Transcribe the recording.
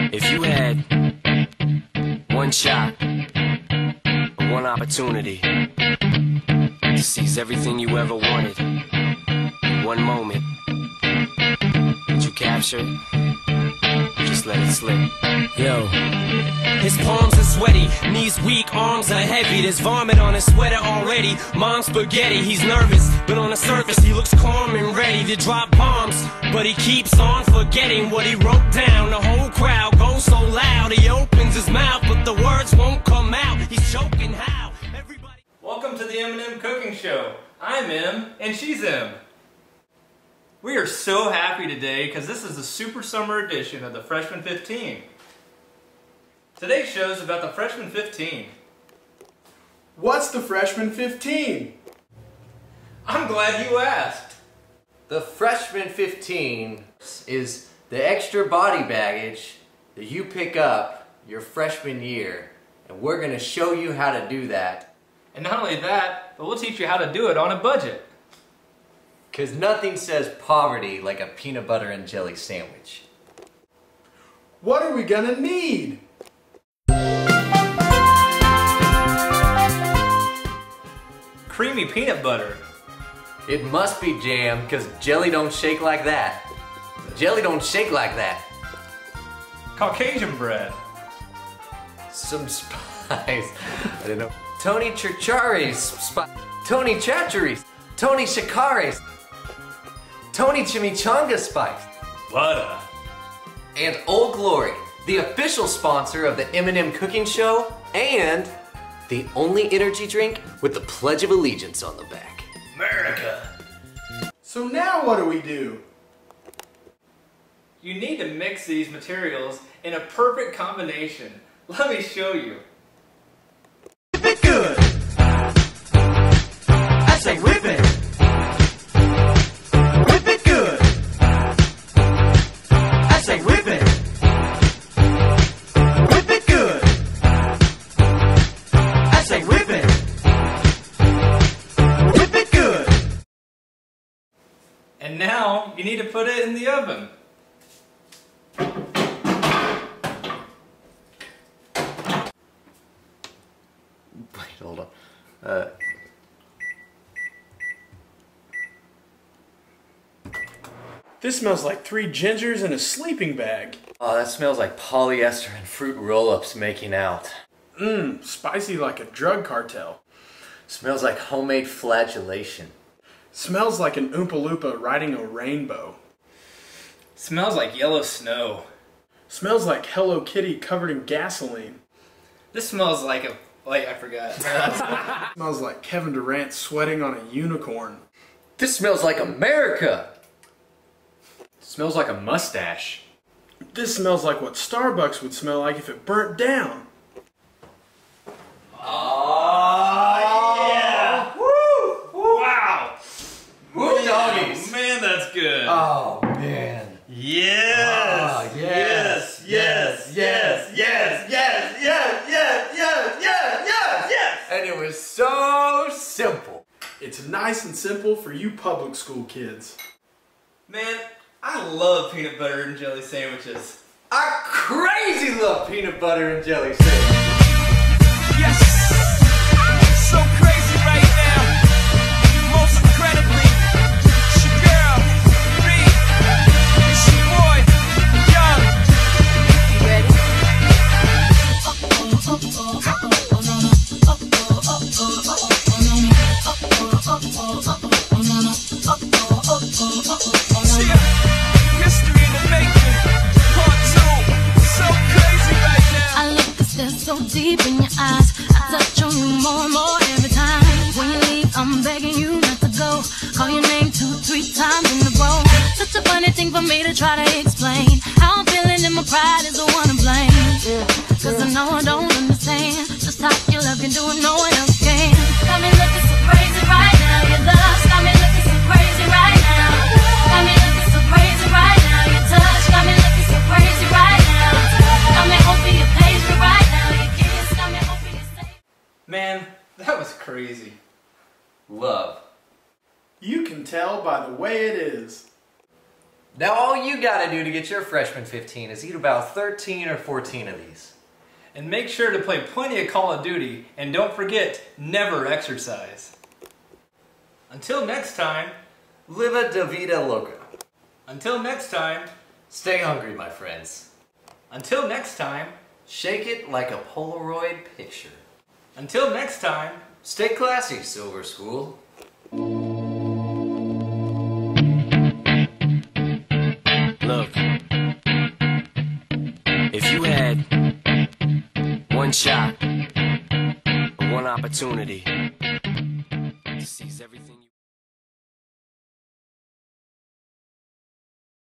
If you had one shot, or one opportunity to seize everything you ever wanted in one moment, would you capture it? Or just let it slip? Yo. His palms are sweaty, knees weak, arms are heavy. There's vomit on his sweater already. Mom's spaghetti, he's nervous, but on the surface he looks calm and ready to drop bombs. But he keeps on forgetting what he wrote down. The whole crowd goes so loud, he opens his mouth, but the words won't come out. He's choking how? Everybody. Welcome to the M&M Cooking Show. I'm M, and she's M. We are so happy today because this is the super summer edition of the Freshman 15. Today's show is about the Freshman 15. What's the Freshman 15? I'm glad you asked. The Freshman 15 is the extra body baggage that you pick up your freshman year, and we're going to show you how to do that. And not only that, but we'll teach you how to do it on a budget. Because nothing says poverty like a peanut butter and jelly sandwich. What are we gonna need? Creamy peanut butter. It must be jam, because jelly don't shake like that. Jelly don't shake like that. Caucasian bread. Some spice. I didn't know. Tony Chachari's Tony Chachere's. Tony Shikari's. Tony Chimichanga spice. Butter. And Old Glory, the official sponsor of the M&M Cooking Show and the only energy drink with the Pledge of Allegiance on the back. America. So now what do we do? You need to mix these materials in a perfect combination. Let me show you. Whip it good! I say whip it! Whip it good! I say whip it! Whip it good! I say whip it! Whip it good! And now you need to put it in the oven. Wait, hold on. This smells like 3 gingers in a sleeping bag. Oh, that smells like polyester and fruit roll-ups making out. Mmm, spicy like a drug cartel. Smells like homemade flagellation. Smells like an Oompa Loompa riding a rainbow. Smells like yellow snow. Smells like Hello Kitty covered in gasoline. This smells like a... Wait, I forgot. Smells like Kevin Durant sweating on a unicorn. This smells like America! Smells like a mustache. This smells like what Starbucks would smell like if it burnt down. Yeah! Woo! Wow! Woo doggies! Man, that's good. Oh, man. Yes! Oh, yes! Yes! Yes! Yes! Yes! Yes! Yes! Yes! Yes! Yes! Yes! And it was so simple. It's nice and simple for you public school kids. Man, I love peanut butter and jelly sandwiches. I crazy love peanut butter and jelly sandwiches. Yes, so crazy right now. Most incredibly, it's your girl, Reed. It's your boy, Young. You ready? Yeah, history in the making. Part 2, so crazy right now. I look 'cause they're so deep in your eyes. I touch on you more and more every time. When you leave, I'm begging you not to go. Call your name 2, 3 times in a row. Such a funny thing for me to try to explain. How I'm feeling and my pride is the one to blame. 'Cause I know I don't understand just how your love can do it, no one else can. Got me looking so crazy right now. Your love got me looking so crazy right now. Got me looking so crazy right now. Your touch got me looking so crazy right now. Got me hoping you page me right now. Your kiss got me hoping you say. Man, that was crazy. Love. You can tell by the way it is. Now all you gotta do to get your freshman 15 is eat about 13 or 14 of these. And make sure to play plenty of Call of Duty, and don't forget, never exercise. Until next time, Live a vida loca. until next time, Stay hungry, my friends. until next time, Shake it like a Polaroid picture. until next time, Stay classy, Silver School. Look, if you had one shot, one opportunity